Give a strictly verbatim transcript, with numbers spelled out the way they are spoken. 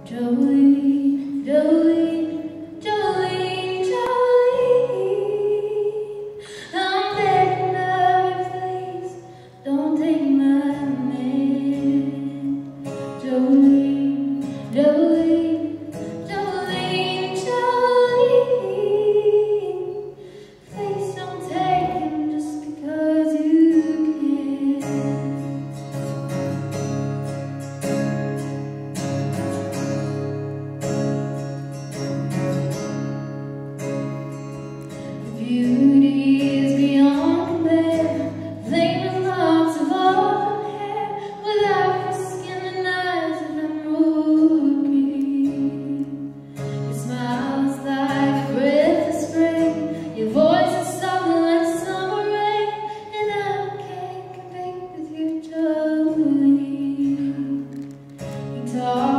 Jolene, Jolene, Jolene, Jolene, I'm begging of you, please, don't take my man. Jolene, Jolene, Jolene, Jolene, please don't take him just because you can. Beauty is beyond compare, flaming locks of auburn hair, without your skin and eyes of emerald green. Your smile is like a breath of spring, your voice is soft like summer rain, and I can't compete with you, Jolene. You talk